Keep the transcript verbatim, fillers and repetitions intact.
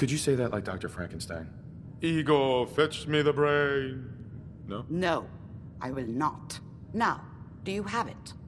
Could you say that like Doctor Frankenstein? Igor, fetch me the brain. No? No, I will not. Now, do you have it?